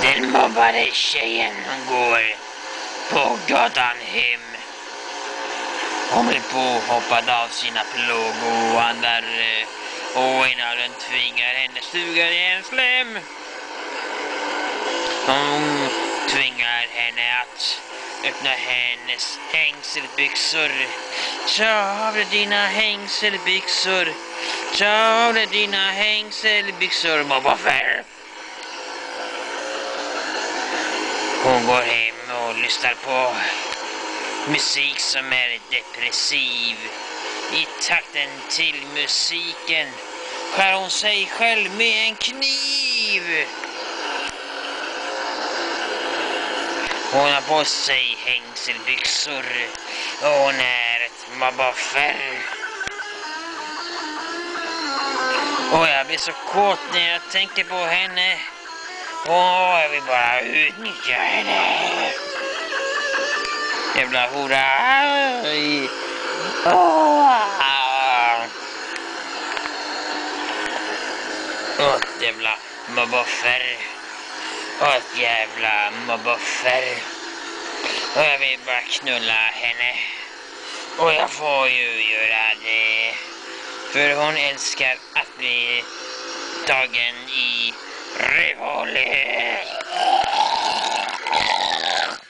Den mobbade tjejen går på gatan hem. Hon blir påhoppad av sina plågoandare och en av dem tvingar henne suga i en slem. Hon tvingar henne att öppna hennes hängselbyxor. Ta av dig dina hängselbyxor. Ta av dig dina hängselbyxor, mobboffer. Hon går hem och lyssnar på musik som är depressiv. I takten till musiken skär hon sig själv med en kniv. Hon har på sig hängselbyxor och hon är ett mobboffer. Och jag blir så kåt när jag tänker på henne. Åh, jag vill bara utnyttja henne. Jävla hora. Åh, jävla mobboffer. Åh, jävla mobboffer. Och jag vill bara knulla henne. Och jag får ju göra det. För hon älskar att bli tagen i rövhålet.